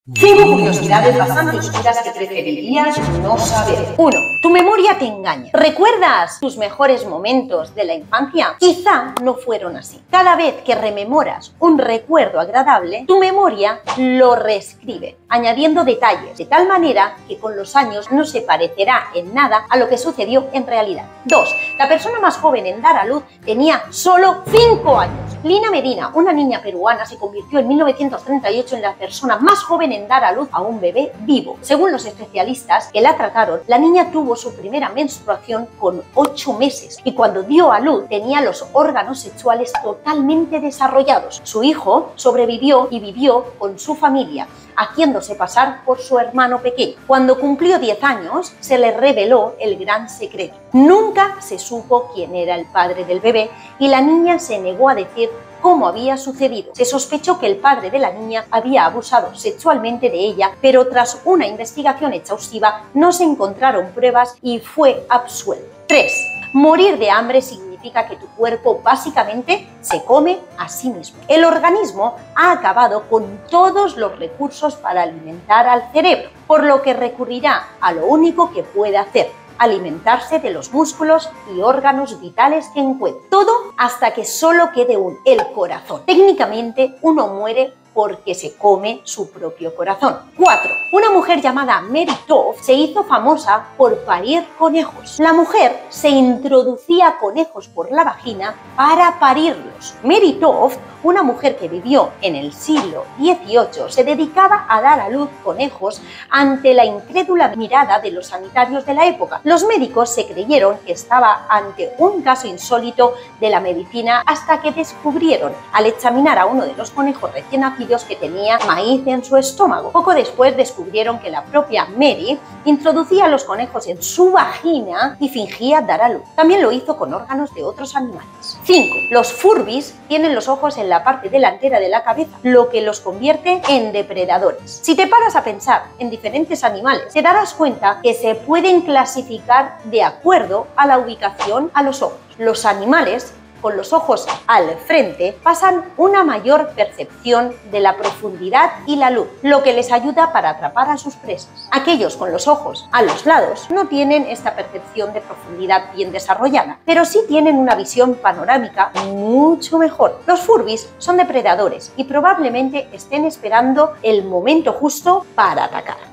5 curiosidades bastante oscuras que preferirías no saber. 1. Tu memoria te engaña. ¿Recuerdas tus mejores momentos de la infancia? Quizá no fueron así. Cada vez que rememoras un recuerdo agradable, tu memoria lo reescribe, añadiendo detalles, de tal manera que con los años no se parecerá en nada a lo que sucedió en realidad. 2. La persona más joven en dar a luz tenía solo 5 años. Lina Medina, una niña peruana, se convirtió en 1938 en la persona más joven en dar a luz a un bebé vivo. Según los especialistas que la trataron, la niña tuvo su primera menstruación con 8 meses y cuando dio a luz tenía los órganos sexuales totalmente desarrollados. Su hijo sobrevivió y vivió con su familia, haciéndose pasar por su hermano pequeño. Cuando cumplió 10 años, se le reveló el gran secreto. Nunca se supo quién era el padre del bebé y la niña se negó a decir cómo había sucedido. Se sospechó que el padre de la niña había abusado sexualmente de ella, pero tras una investigación exhaustiva no se encontraron pruebas y fue absuelto. 3. Morir de hambre significa que tu cuerpo básicamente se come a sí mismo. El organismo ha acabado con todos los recursos para alimentar al cerebro, por lo que recurrirá a lo único que puede hacer: alimentarse de los músculos y órganos vitales que encuentre. Todo hasta que solo quede el corazón. Técnicamente uno muere porque se come su propio corazón. 4. Una mujer llamada Mary Toft se hizo famosa por parir conejos. La mujer se introducía conejos por la vagina para parirlos. Mary Toft, una mujer que vivió en el siglo XVIII, se dedicaba a dar a luz conejos ante la incrédula mirada de los sanitarios de la época. Los médicos se creyeron que estaba ante un caso insólito de la medicina hasta que descubrieron, al examinar a uno de los conejos recién nacidos, que tenía maíz en su estómago. Poco después descubrieron que la propia Mary introducía a los conejos en su vagina y fingía dar a luz. También lo hizo con órganos de otros animales. 5. Los Furbies tienen los ojos en la parte delantera de la cabeza, lo que los convierte en depredadores. Si te paras a pensar en diferentes animales, te darás cuenta que se pueden clasificar de acuerdo a la ubicación a los ojos. Los animales con los ojos al frente pasan una mayor percepción de la profundidad y la luz, lo que les ayuda para atrapar a sus presas. Aquellos con los ojos a los lados no tienen esta percepción de profundidad bien desarrollada, pero sí tienen una visión panorámica mucho mejor. Los Furbies son depredadores y probablemente estén esperando el momento justo para atacar.